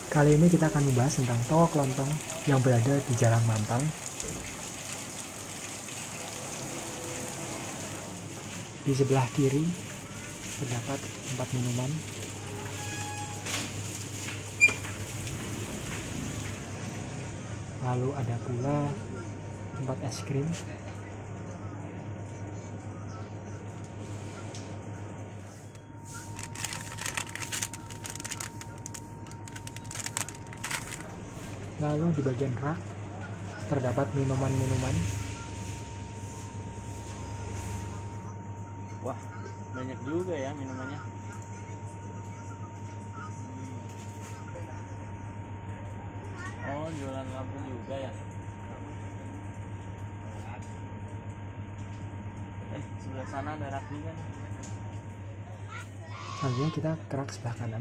Kali ini kita akan membahas tentang toko kelontong yang berada di Jalan Mampang. Di sebelah kiri terdapat tempat minuman. Lalu ada pula tempat es krim. Lalu di bagian rak terdapat minuman-minuman. Wah, banyak juga ya minumannya. Oh, jualan lampu juga ya. Sebelah sana ada rak juga nih. Selanjutnya kita ke rak sebelah kanan.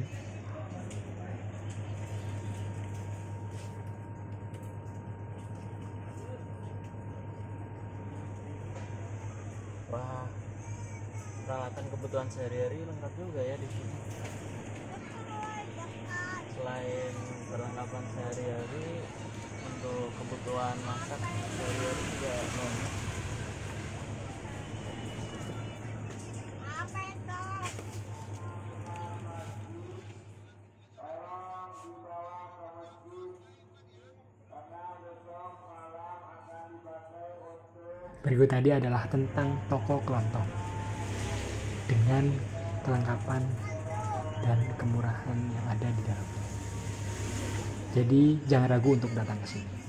Wah, peralatan kebutuhan sehari-hari lengkap juga ya di sini. Selain perlengkapan sehari-hari, untuk kebutuhan masak sehari-hari juga banyak. Berikut tadi adalah tentang toko kelontong dengan kelengkapan dan kemurahan yang ada di dalamnya. Jadi jangan ragu untuk datang ke sini.